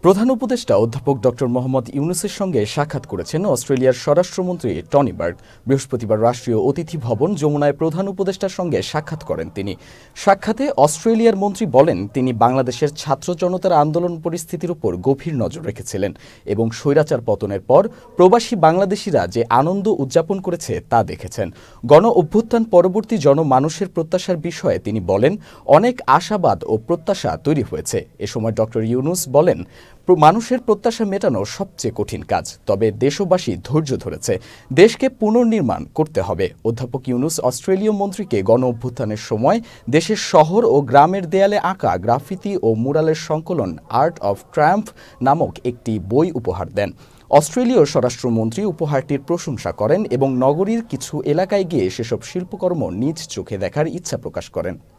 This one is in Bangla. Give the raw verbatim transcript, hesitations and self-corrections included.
প্রধান উপদেষ্টা অধ্যাপক ডক্টর মোহাম্মদ ইউনূসের সঙ্গে সাক্ষাৎ করেছেন অস্ট্রেলিয়ার স্বরাষ্ট্রমন্ত্রী টনি বার্গ। বৃহস্পতিবার রাষ্ট্রীয় অতিথি ভবন যমুনায় প্রধান উপদেষ্টার সঙ্গে সাক্ষাৎ করেন তিনি। সাক্ষাতে অস্ট্রেলিয়ার মন্ত্রী বলেন, তিনি বাংলাদেশের ছাত্র জনতার আন্দোলন পরিস্থিতির উপর গভীর নজর রেখেছিলেন এবং স্বৈরাচার পতনের পর প্রবাসী বাংলাদেশিরা যে আনন্দ উদযাপন করেছে তা দেখেছেন। গণ অভ্যুত্থান পরবর্তী জনমানুষের প্রত্যাশার বিষয়ে তিনি বলেন, অনেক আশাবাদ ও প্রত্যাশা তৈরি হয়েছে। এ সময় ডক্টর ইউনূস বলেন, মানুষের প্রত্যাশা মেটানো সবচেয়ে কঠিন কাজ, তবে দেশবাসী ধৈর্য ধরেছে। দেশকে পুনর্নির্মাণ করতে হবে। অধ্যাপক ইউনূস অস্ট্রেলীয় মন্ত্রীকে গণ অভ্যুত্থানের সময় দেশের শহর ও গ্রামের দেয়ালে আঁকা গ্রাফিতি ও মুরালের সংকলন আর্ট অফ ট্রায়াম্ফ নামক একটি বই উপহার দেন। অস্ট্রেলীয় স্বরাষ্ট্রমন্ত্রী উপহারটির প্রশংসা করেন এবং নগরীর কিছু এলাকায় গিয়ে সেসব শিল্পকর্ম নিজ চোখে দেখার ইচ্ছা প্রকাশ করেন।